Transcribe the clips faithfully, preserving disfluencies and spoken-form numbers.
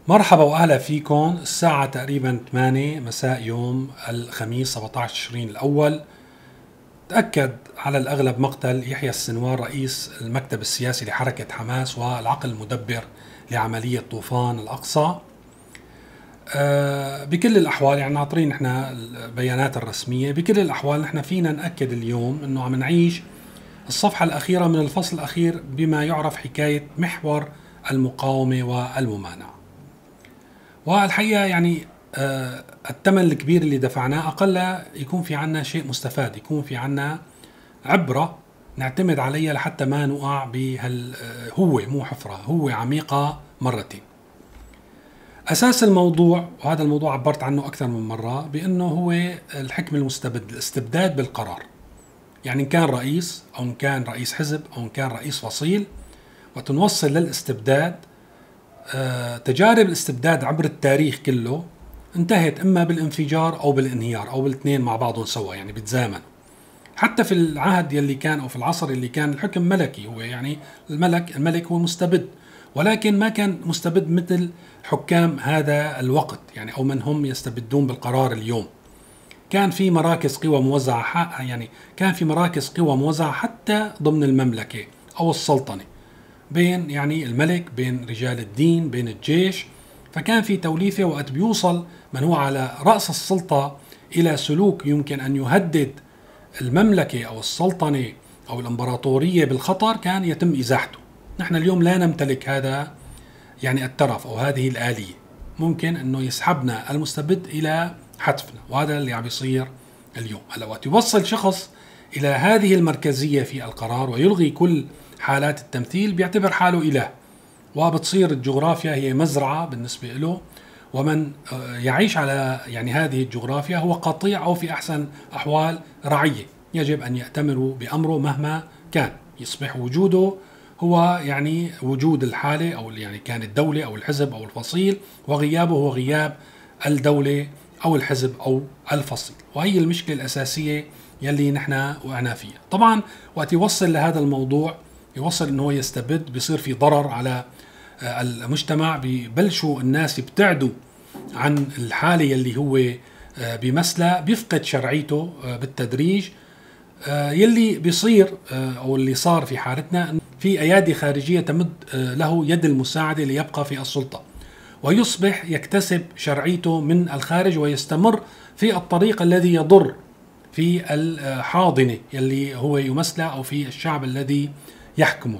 مرحبا واهلا فيكم. الساعة تقريبا ثمانية مساء يوم الخميس سبعة عشر تشرين الاول. تأكد على الاغلب مقتل يحيى السنوار رئيس المكتب السياسي لحركة حماس والعقل المدبر لعملية طوفان الاقصى. أه بكل الاحوال يعني ناطرين نحن البيانات الرسمية. بكل الاحوال نحن فينا نأكد اليوم انه عم نعيش الصفحة الاخيرة من الفصل الاخير بما يعرف حكاية محور المقاومة والممانعة. والحقيقة يعني آه الثمن الكبير اللي دفعناه أقل يكون في عنا شيء مستفاد، يكون في عنا عبرة نعتمد عليها لحتى ما نقع بهال آه هو مو حفرة، هو عميقة مرتين. أساس الموضوع، وهذا الموضوع عبرت عنه أكثر من مرة، بأنه هو الحكم المستبد، الاستبداد بالقرار. يعني إن كان رئيس أو إن كان رئيس حزب أو إن كان رئيس فصيل وتنوصل للاستبداد. آه، تجارب الاستبداد عبر التاريخ كله انتهت اما بالانفجار او بالانهيار او بالاثنين مع بعضهم سوا، يعني بتزامن. حتى في العهد يلي كان او في العصر اللي كان الحكم ملكي، هو يعني الملك الملك هو مستبد، ولكن ما كان مستبد مثل حكام هذا الوقت، يعني او من هم يستبدون بالقرار اليوم. كان في مراكز قوى موزعه، يعني كان في مراكز قوى موزعه حتى ضمن المملكه او السلطنه، بين يعني الملك، بين رجال الدين، بين الجيش. فكان في توليفة، وقت بيوصل من هو على رأس السلطة إلى سلوك يمكن أن يهدد المملكة أو السلطنة أو الإمبراطورية بالخطر، كان يتم إزاحته. نحن اليوم لا نمتلك هذا يعني الترف أو هذه الآلية. ممكن أنه يسحبنا المستبد إلى حتفنا، وهذا اللي عم يصير اليوم. هلا وقت يوصل شخص إلى هذه المركزية في القرار ويلغي كل حالات التمثيل، بيعتبر حاله إله، وبتصير الجغرافيا هي مزرعة بالنسبة له، ومن يعيش على يعني هذه الجغرافيا هو قطيع أو في أحسن أحوال رعية، يجب أن يأتمروا بأمره مهما كان. يصبح وجوده هو يعني وجود الحالة، أو يعني كان الدولة أو الحزب أو الفصيل، وغيابه هو غياب الدولة أو الحزب أو الفصيل. وهي المشكلة الأساسية يلي نحن وقعنا فيها. طبعا وقت يوصل لهذا الموضوع، يوصل انه يستبد، بيصير في ضرر على المجتمع، ببلشوا الناس يبتعدوا عن الحالة يلي هو بيمثلها، بيفقد شرعيته بالتدريج. يلي بيصير او اللي صار في حالتنا، في ايادي خارجية تمد له يد المساعدة ليبقى في السلطة، ويصبح يكتسب شرعيته من الخارج ويستمر في الطريق الذي يضر في الحاضنة يلي هو يمثلها أو في الشعب الذي يحكمه.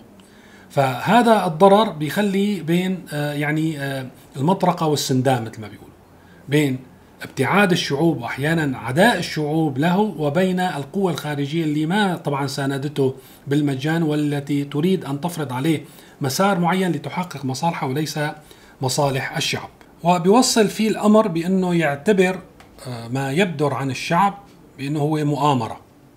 فهذا الضرر بيخلي بين يعني المطرقة والسندان مثل ما بيقولوا، بين ابتعاد الشعوب وأحيانا عداء الشعوب له، وبين القوى الخارجية اللي ما طبعا ساندته بالمجان، والتي تريد أن تفرض عليه مسار معين لتحقق مصالحه وليس مصالح الشعب. وبيوصل فيه الأمر بأنه يعتبر ما يبدر عن الشعب بأنه هو مؤامرة،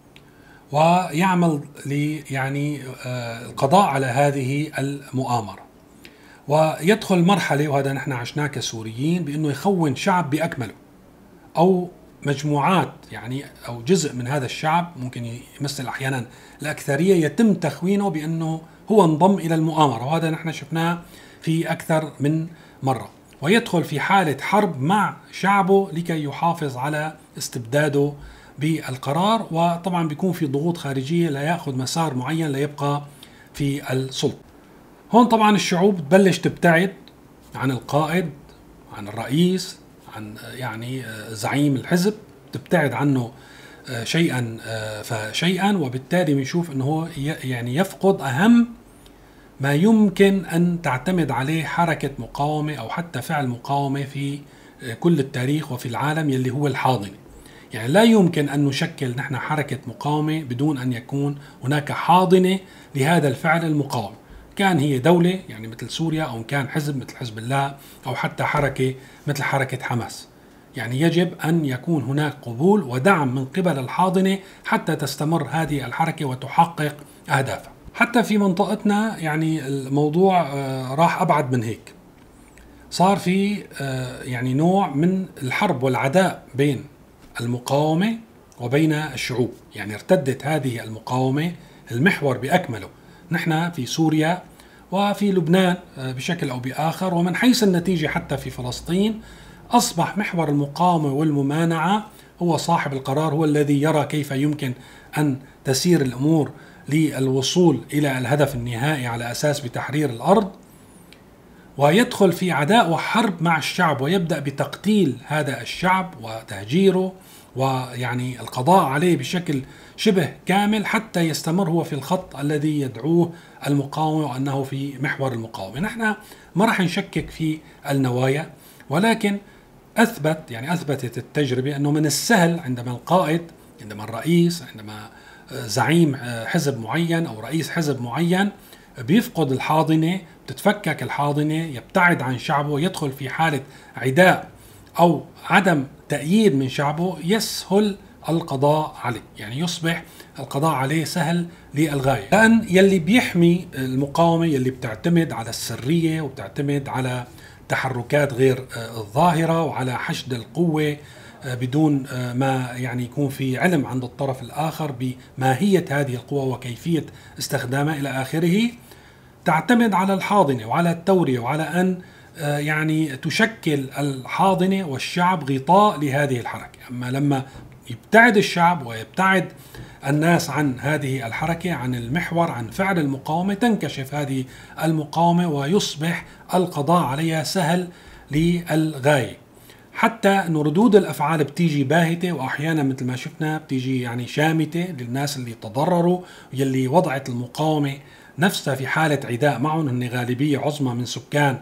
ويعمل لي يعني القضاء على هذه المؤامرة. ويدخل مرحلة، وهذا نحن عشناه كسوريين، بأنه يخون شعب بأكمله أو مجموعات، يعني أو جزء من هذا الشعب، ممكن يمثل أحيانا الأكثرية، يتم تخوينه بأنه هو انضم إلى المؤامرة. وهذا نحن شفناه في أكثر من مرة. ويدخل في حالة حرب مع شعبه لكي يحافظ على استبداده بالقرار، وطبعا بيكون في ضغوط خارجية لا يأخذ مسار معين ليبقى في السلطة. هون طبعا الشعوب تبلش تبتعد عن القائد، عن الرئيس، عن يعني زعيم الحزب، تبتعد عنه شيئا فشيئا، وبالتالي بنشوف انه هو يعني يفقد اهم ما يمكن ان تعتمد عليه حركة مقاومة او حتى فعل مقاومة في كل التاريخ وفي العالم، يلي هو الحاضنة. يعني لا يمكن أن نشكل نحن حركة مقاومة بدون أن يكون هناك حاضنة لهذا الفعل المقاوم، كان هي دولة يعني مثل سوريا، أو كان حزب مثل حزب الله، أو حتى حركة مثل حركة حماس. يعني يجب أن يكون هناك قبول ودعم من قبل الحاضنة حتى تستمر هذه الحركة وتحقق أهدافها. حتى في منطقتنا يعني الموضوع راح أبعد من هيك. صار في يعني نوع من الحرب والعداء بين المقاومة وبين الشعوب، يعني ارتدت هذه المقاومة المحور بأكمله. نحن في سوريا وفي لبنان بشكل أو بآخر، ومن حيث النتيجة حتى في فلسطين أصبح محور المقاومة والممانعة هو صاحب القرار، هو الذي يرى كيف يمكن أن تسير الأمور للوصول إلى الهدف النهائي على أساس بتحرير الأرض، ويدخل في عداء وحرب مع الشعب ويبدأ بتقتيل هذا الشعب وتهجيره ويعني القضاء عليه بشكل شبه كامل حتى يستمر هو في الخط الذي يدعوه المقاومة وأنه في محور المقاومة. نحن ما راح نشكك في النوايا، ولكن أثبت يعني أثبتت التجربة أنه من السهل عندما القائد، عندما الرئيس، عندما زعيم حزب معين أو رئيس حزب معين بيفقد الحاضنة، بتتفكك الحاضنة، يبتعد عن شعبه، يدخل في حالة عداء أو عدم تأييد من شعبه، يسهل القضاء عليه، يعني يصبح القضاء عليه سهل للغاية، لأن يلي بيحمي المقاومة يلي بتعتمد على السرية وبتعتمد على تحركات غير الظاهرة وعلى حشد القوة بدون ما يعني يكون في علم عند الطرف الآخر بماهية هذه القوة وكيفية استخدامها إلى آخره، تعتمد على الحاضنة وعلى التورية وعلى أن يعني تشكل الحاضنة والشعب غطاء لهذه الحركة. أما لما يبتعد الشعب ويبتعد الناس عن هذه الحركة، عن المحور، عن فعل المقاومة، تنكشف هذه المقاومة ويصبح القضاء عليها سهل للغاية، حتى أن ردود الأفعال بتيجي باهتة، وأحيانا مثل ما شفنا بتيجي يعني شامتة للناس اللي تضرروا، يلي وضعت المقاومة نفسها في حالة عداء معهم، هن غالبية عظمى من سكان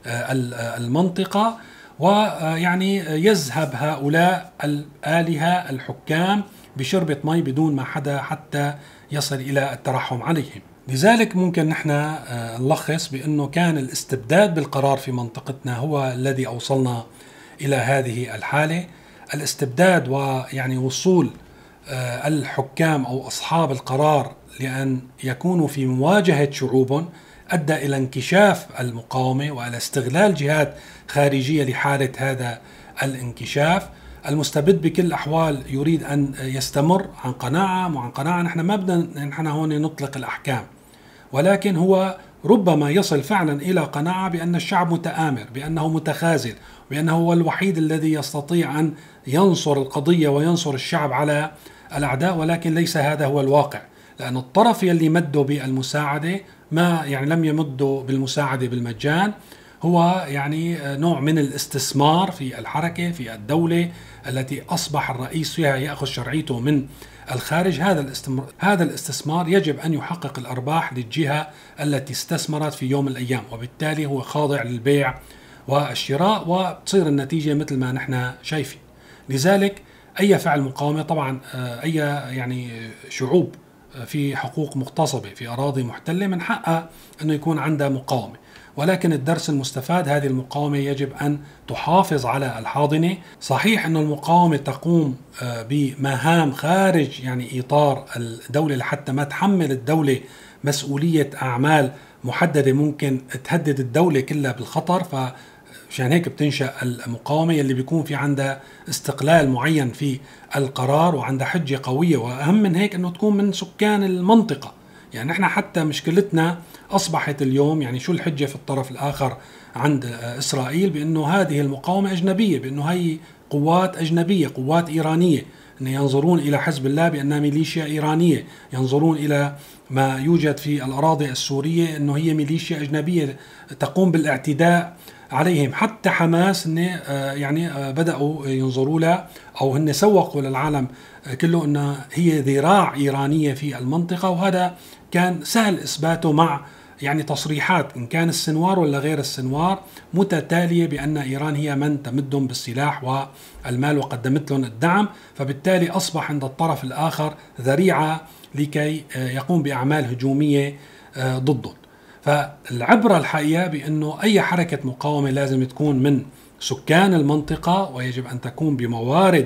المنطقة، ويعني يذهب هؤلاء الآلهة الحكام بشربة مي بدون ما حدا حتى يصل إلى الترحم عليهم. لذلك ممكن نحن نلخص بأنه كان الاستبداد بالقرار في منطقتنا هو الذي أوصلنا إلى هذه الحالة. الاستبداد ويعني وصول الحكام أو أصحاب القرار لأن يكونوا في مواجهة شعوب أدى إلى انكشاف المقاومة وإلى استغلال جهات خارجية لحالة هذا الانكشاف. المستبد بكل الأحوال يريد أن يستمر عن قناعة وعن قناعة. نحن ما بدنا نحن هون نطلق الأحكام، ولكن هو ربما يصل فعلا إلى قناعة بأن الشعب متآمر، بأنه متخاذل، بأنه هو الوحيد الذي يستطيع أن ينصر القضية وينصر الشعب على الأعداء، ولكن ليس هذا هو الواقع، لأن الطرف يلي مدوا بالمساعدة ما يعني لم يمدوا بالمساعدة بالمجان، هو يعني نوع من الاستثمار في الحركة، في الدولة التي أصبح الرئيس فيها يأخذ شرعيته من الخارج. هذا هذا الاستثمار يجب أن يحقق الأرباح للجهة التي استثمرت في يوم من الأيام، وبالتالي هو خاضع للبيع والشراء، وتصير النتيجة مثل ما نحن شايفين. لذلك أي فعل مقاومة طبعا، أي يعني شعوب في حقوق مغتصبة في أراضي محتلة من حقها أنه يكون عندها مقاومة، ولكن الدرس المستفاد هذه المقاومة يجب أن تحافظ على الحاضنة. صحيح أن المقاومة تقوم بمهام خارج يعني إطار الدولة لحتى ما تحمل الدولة مسؤولية أعمال محددة ممكن تهدد الدولة كلها بالخطر، فعشان هيك بتنشأ المقاومة اللي بيكون في عندها استقلال معين في القرار وعندها حجة قوية، وأهم من هيك أنه تكون من سكان المنطقة. يعني نحن حتى مشكلتنا أصبحت اليوم يعني شو الحجة في الطرف الآخر عند إسرائيل بأنه هذه المقاومة أجنبية، بأنه هي قوات أجنبية، قوات إيرانية، أن ينظرون إلى حزب الله بأنها ميليشيا إيرانية، ينظرون إلى ما يوجد في الأراضي السورية أنه هي ميليشيا أجنبية تقوم بالاعتداء عليهم. حتى حماس يعني بدأوا ينظروا لها أو هن سوقوا للعالم كله أنها هي ذراع إيرانية في المنطقة، وهذا كان سهل إثباته مع يعني تصريحات إن كان السنوار ولا غير السنوار متتالية بأن إيران هي من تمدهم بالسلاح والمال وقدمت لهم الدعم، فبالتالي أصبح عند الطرف الآخر ذريعة لكي يقوم بأعمال هجومية ضدهم. فالعبرة الحقيقة بأنه أي حركة مقاومة لازم تكون من سكان المنطقة، ويجب أن تكون بموارد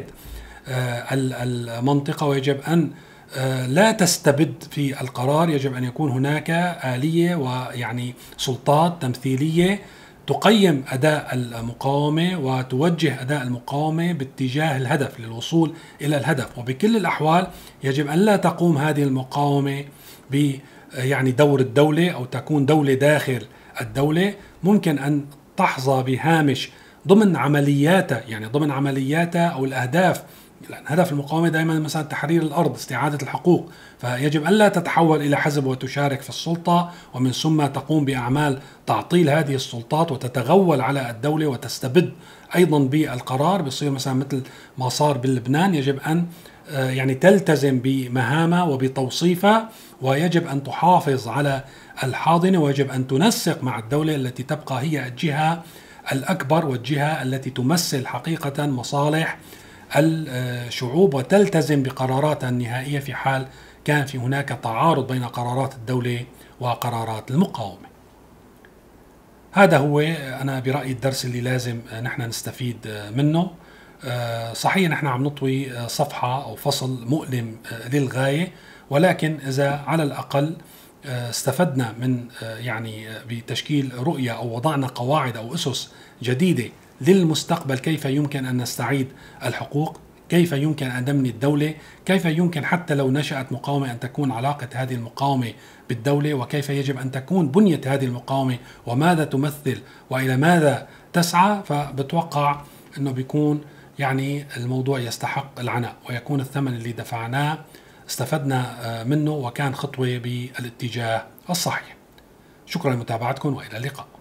المنطقة، ويجب أن لا تستبد في القرار. يجب أن يكون هناك آلية ويعني سلطات تمثيلية تقيم أداء المقاومة وتوجه أداء المقاومة باتجاه الهدف للوصول إلى الهدف. وبكل الأحوال يجب أن لا تقوم هذه المقاومة ب يعني دور الدولة أو تكون دولة داخل الدولة، ممكن أن تحظى بهامش ضمن عملياتها، يعني ضمن عملياتها أو الأهداف. لأن هدف المقاومة دائما مثلا تحرير الأرض، استعادة الحقوق، فيجب ألا تتحول إلى حزب وتشارك في السلطة ومن ثم تقوم بأعمال تعطيل هذه السلطات وتتغول على الدولة وتستبد أيضا بالقرار، بيصير مثلا مثل ما صار بلبنان. يجب أن يعني تلتزم بمهامها وبتوصيفها، ويجب أن تحافظ على الحاضنة، ويجب أن تنسق مع الدولة التي تبقى هي الجهة الأكبر والجهة التي تمثل حقيقة مصالح الشعوب، وتلتزم بقراراتها النهائية في حال كان في هناك تعارض بين قرارات الدولة وقرارات المقاومة. هذا هو أنا برأيي الدرس اللي لازم نحن نستفيد منه. صحيح نحن عم نطوي صفحة أو فصل مؤلم للغاية، ولكن إذا على الأقل استفدنا من يعني بتشكيل رؤية أو وضعنا قواعد أو أسس جديدة للمستقبل، كيف يمكن أن نستعيد الحقوق، كيف يمكن أن نبني الدولة، كيف يمكن حتى لو نشأت مقاومة أن تكون علاقة هذه المقاومة بالدولة، وكيف يجب أن تكون بنية هذه المقاومة وماذا تمثل وإلى ماذا تسعى، فبتوقع أنه بيكون يعني الموضوع يستحق العناء، ويكون الثمن اللي دفعناه استفدنا منه وكان خطوة بالاتجاه الصحيح. شكرا لمتابعتكم وإلى اللقاء.